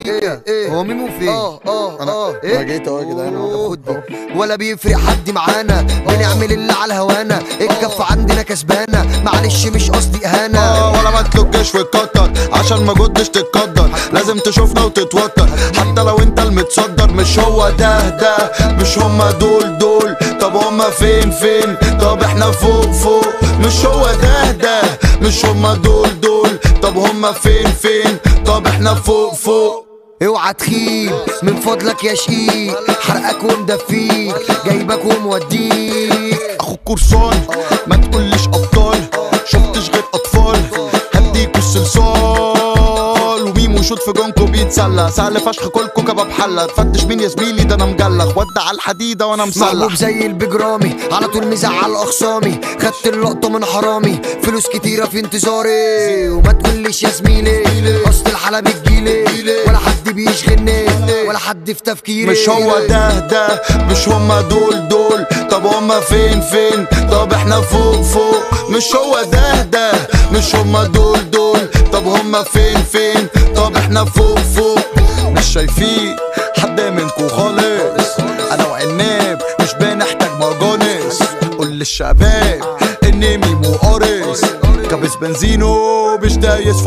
هو ميمو فين؟ انا جيت اهو يا جدعان. ولا بيفرق حد معانا، بنعمل اللي على هوانا، الكفة عندنا كسبانة، معلش مش قصدي اهانة. ولا ما تلوكش وتكتر عشان ما جدش تتقدر، لازم تشوفنا وتتوتر حتى لو انت المتصدر. مش هو ده مش هما دول، طب هما فين؟ طب احنا فوق. مش هو ده مش هما دول، طب هما فين؟ طب احنا فوق. اوعى تخيب من فضلك يا شقيق، حرقك ومدفيك، جايبك وموديك. اخوك قرصان ما تقوليش ابطال، شفتش غير اطفال هديكوا الصلصال. وميمو شوت في جونكو بيتسلى، سهل فشخ كلكوا كباب حله. تفتش مين يا زميلي؟ ده انا مجلخ ودع على الحديده وانا مسلح. محبوب زي البجرامي، على طول مزعل اخصامي، خدت اللقطه من حرامي، فلوس كتيره في انتظاري. وما تقوليش يا زميلي اصل الحلا بتجيلي، ولا حد بيشغلني ولا حد في تفكيري. مش هو ده مش هما دول، طب هما فين؟ طب احنا فوق. مش هو ده مش هما دول، طب هما فين؟ طب احنا فوق. مش شايفين حد منكو خالص، انا وعناب مش بنحتاج مجانس. قول للشباب ان ميمو قارص، كابس بنزينو مش دايس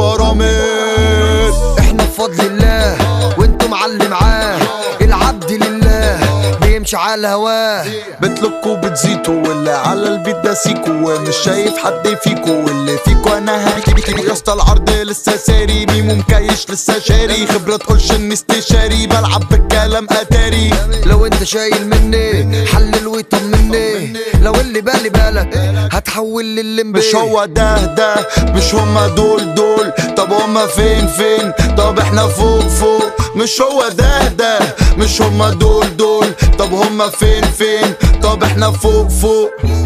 فرامل. احنا بفضل الله وانتو معلم معاه، العبد لله بيمشي على هواه. بتلكوا بتزيتوا واللي على البيت ده سيكو، ومش شايف حد فيكو واللي فيكو انا هحكي. يا اسطى العرض لسه ساري، ميمو مكيش لسه شاري، خبرة تقولش اني استشاري، بلعب بالكلام اتاري. لو انت شايل مني حلل ويطمني، لو اللي بالك هتحول للمبي. مش هو ده مش هما دول، طب هما فين؟ طب احنا فوق. مش هو ده مش هما دول، طب هما فين؟ طب احنا فوق.